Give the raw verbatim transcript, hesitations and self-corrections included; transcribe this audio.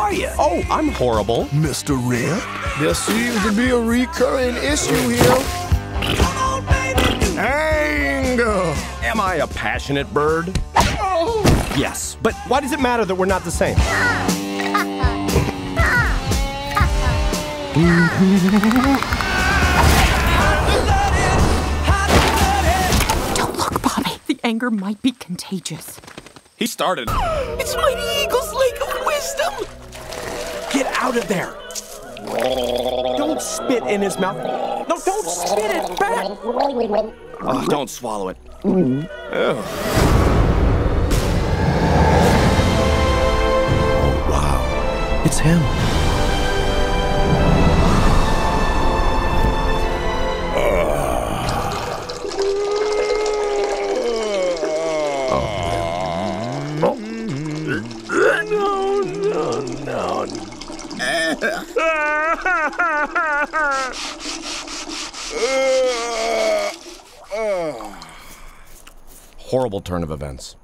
are you? Oh, I'm horrible. Mister Red? There seems to be a recurring issue here. Anger. Am I a passionate bird? Yes, but why does it matter that we're not the same? Don't look, Bobby. The anger might be contagious. He started. It's Mighty Eagle's Lake of Wisdom. Get out of there. Don't spit in his mouth. No, don't spit it back. Oh, don't swallow it. Ew. Wow. It's him. Horrible turn of events.